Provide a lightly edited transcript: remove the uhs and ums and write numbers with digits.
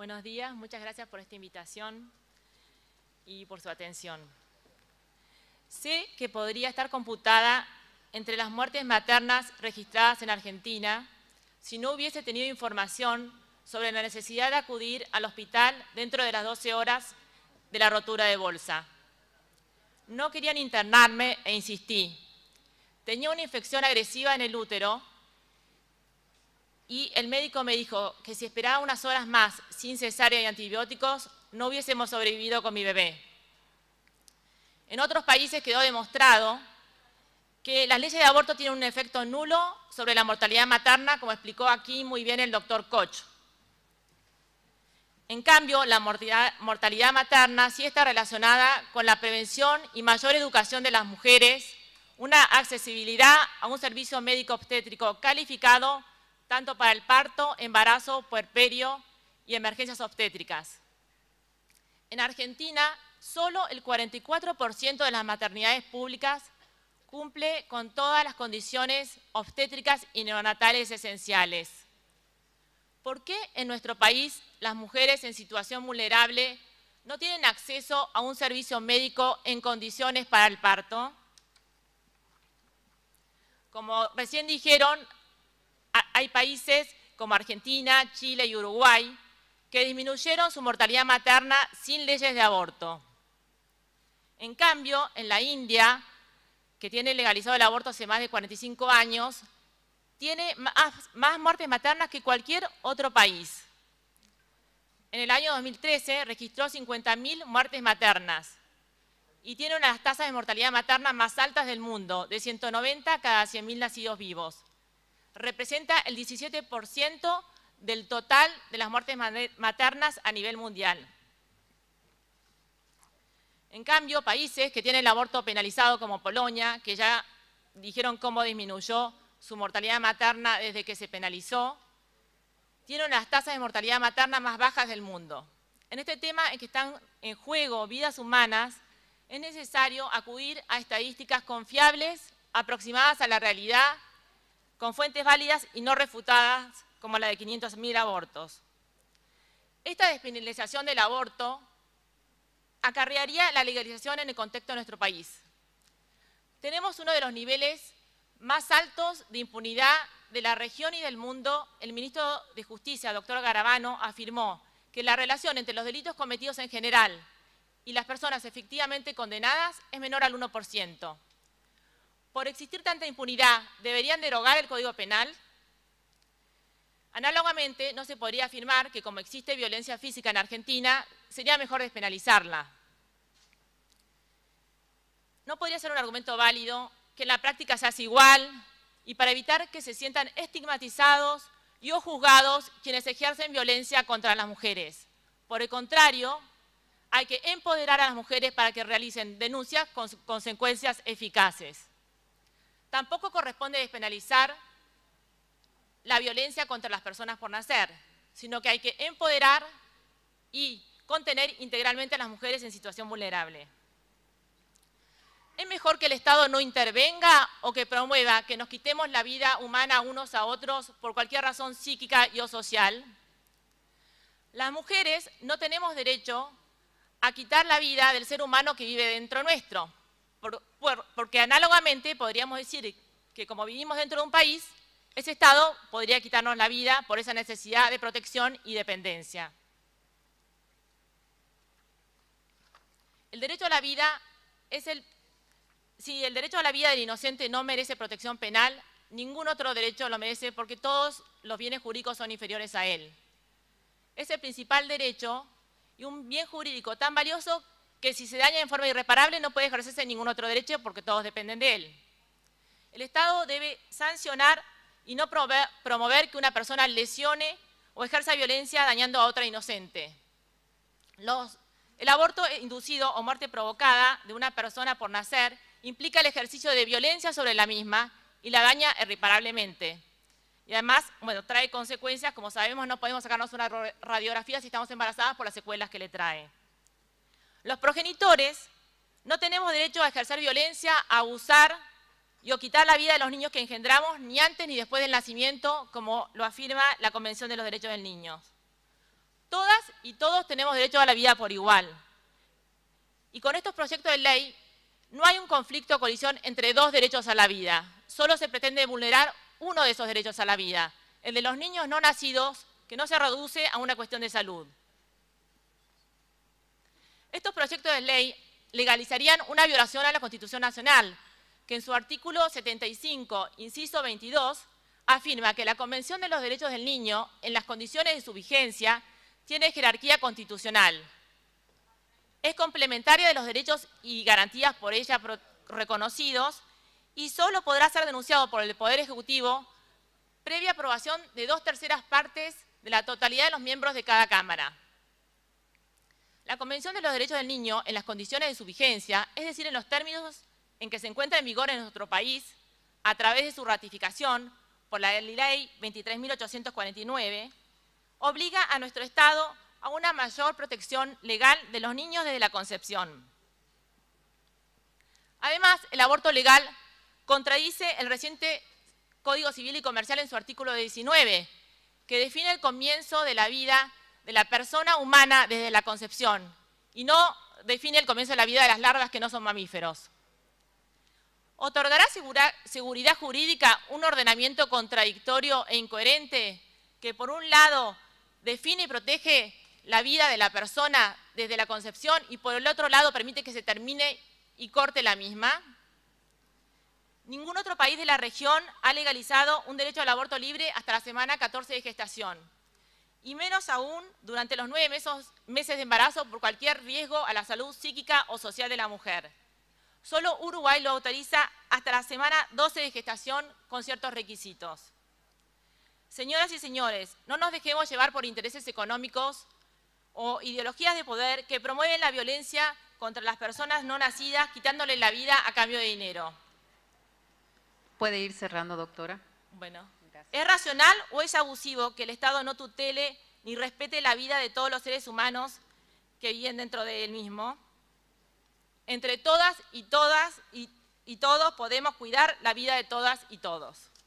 Buenos días, muchas gracias por esta invitación y por su atención. Sé que podría estar computada entre las muertes maternas registradas en Argentina si no hubiese tenido información sobre la necesidad de acudir al hospital dentro de las 12 horas de la rotura de bolsa. No querían internarme e insistí. Tenía una infección agresiva en el útero y el médico me dijo que si esperaba unas horas más sin cesárea y antibióticos, no hubiésemos sobrevivido con mi bebé. En otros países quedó demostrado que las leyes de aborto tienen un efecto nulo sobre la mortalidad materna, como explicó aquí muy bien el doctor Koch. En cambio, la mortalidad materna sí está relacionada con la prevención y mayor educación de las mujeres, una accesibilidad a un servicio médico obstétrico calificado tanto para el parto, embarazo, puerperio y emergencias obstétricas. En Argentina, solo el 44% de las maternidades públicas cumple con todas las condiciones obstétricas y neonatales esenciales. ¿Por qué en nuestro país las mujeres en situación vulnerable no tienen acceso a un servicio médico en condiciones para el parto? Como recién dijeron, hay países como Argentina, Chile y Uruguay que disminuyeron su mortalidad materna sin leyes de aborto. En cambio, en la India, que tiene legalizado el aborto hace más de 45 años, tiene más muertes maternas que cualquier otro país. En el año 2013 registró 50.000 muertes maternas y tiene una de las tasas de mortalidad materna más altas del mundo, de 190 cada 100.000 nacidos vivos. Representa el 17% del total de las muertes maternas a nivel mundial. En cambio, países que tienen el aborto penalizado como Polonia, que ya dijeron cómo disminuyó su mortalidad materna desde que se penalizó, tienen las tasas de mortalidad materna más bajas del mundo. En este tema en que están en juego vidas humanas, es necesario acudir a estadísticas confiables, aproximadas a la realidad, con fuentes válidas y no refutadas, como la de 500.000 abortos. Esta despenalización del aborto acarrearía la legalización en el contexto de nuestro país. Tenemos uno de los niveles más altos de impunidad de la región y del mundo. El ministro de Justicia, doctor Garabano, afirmó que la relación entre los delitos cometidos en general y las personas efectivamente condenadas es menor al 1%. Por existir tanta impunidad, ¿deberían derogar el Código Penal? Análogamente, no se podría afirmar que como existe violencia física en Argentina, sería mejor despenalizarla. No podría ser un argumento válido que en la práctica se hace igual y para evitar que se sientan estigmatizados y o juzgados quienes ejercen violencia contra las mujeres. Por el contrario, hay que empoderar a las mujeres para que realicen denuncias con consecuencias eficaces. Tampoco corresponde despenalizar la violencia contra las personas por nacer, sino que hay que empoderar y contener integralmente a las mujeres en situación vulnerable. ¿Es mejor que el Estado no intervenga o que promueva que nos quitemos la vida humana unos a otros por cualquier razón psíquica y o social? Las mujeres no tenemos derecho a quitar la vida del ser humano que vive dentro nuestro. Porque análogamente podríamos decir que como vivimos dentro de un país, ese Estado podría quitarnos la vida por esa necesidad de protección y dependencia. El derecho a la vida si el derecho a la vida del inocente no merece protección penal, ningún otro derecho lo merece porque todos los bienes jurídicos son inferiores a él. Es el principal derecho y un bien jurídico tan valioso que si se daña en forma irreparable no puede ejercerse ningún otro derecho porque todos dependen de él. El Estado debe sancionar y no promover que una persona lesione o ejerza violencia dañando a otra inocente. El aborto inducido o muerte provocada de una persona por nacer implica el ejercicio de violencia sobre la misma y la daña irreparablemente. Y además, trae consecuencias, como sabemos, no podemos sacarnos una radiografía si estamos embarazadas por las secuelas que le trae. Los progenitores no tenemos derecho a ejercer violencia, a abusar y o quitar la vida de los niños que engendramos ni antes ni después del nacimiento, como lo afirma la Convención de los Derechos del Niño. Todas y todos tenemos derecho a la vida por igual. Y con estos proyectos de ley no hay un conflicto o colisión entre dos derechos a la vida. Solo se pretende vulnerar uno de esos derechos a la vida, el de los niños no nacidos, que no se reduce a una cuestión de salud. Estos proyectos de ley legalizarían una violación a la Constitución Nacional, que en su artículo 75, inciso 22, afirma que la Convención de los Derechos del Niño, en las condiciones de su vigencia, tiene jerarquía constitucional. Es complementaria de los derechos y garantías por ella reconocidos y solo podrá ser denunciado por el Poder Ejecutivo previa aprobación de 2/3 partes de la totalidad de los miembros de cada Cámara. La Convención de los Derechos del Niño, en las condiciones de su vigencia, es decir, en los términos en que se encuentra en vigor en nuestro país, a través de su ratificación por la Ley 23.849, obliga a nuestro Estado a una mayor protección legal de los niños desde la concepción. Además, el aborto legal contradice el reciente Código Civil y Comercial en su artículo 19, que define el comienzo de la vida de la persona humana desde la concepción y no define el comienzo de la vida de las larvas que no son mamíferos. ¿Otorgará seguridad jurídica un ordenamiento contradictorio e incoherente que, por un lado, define y protege la vida de la persona desde la concepción y, por el otro lado, permite que se termine y corte la misma? Ningún otro país de la región ha legalizado un derecho al aborto libre hasta la semana 14 de gestación, y menos aún durante los 9 meses de embarazo por cualquier riesgo a la salud psíquica o social de la mujer. Solo Uruguay lo autoriza hasta la semana 12 de gestación con ciertos requisitos. Señoras y señores, no nos dejemos llevar por intereses económicos o ideologías de poder que promueven la violencia contra las personas no nacidas, quitándole la vida a cambio de dinero. Puede ir cerrando, doctora. Bueno, ¿es racional o es abusivo que el Estado no tutele ni respete la vida de todos los seres humanos que viven dentro de él mismo? Entre todas y todos podemos cuidar la vida de todas y todos.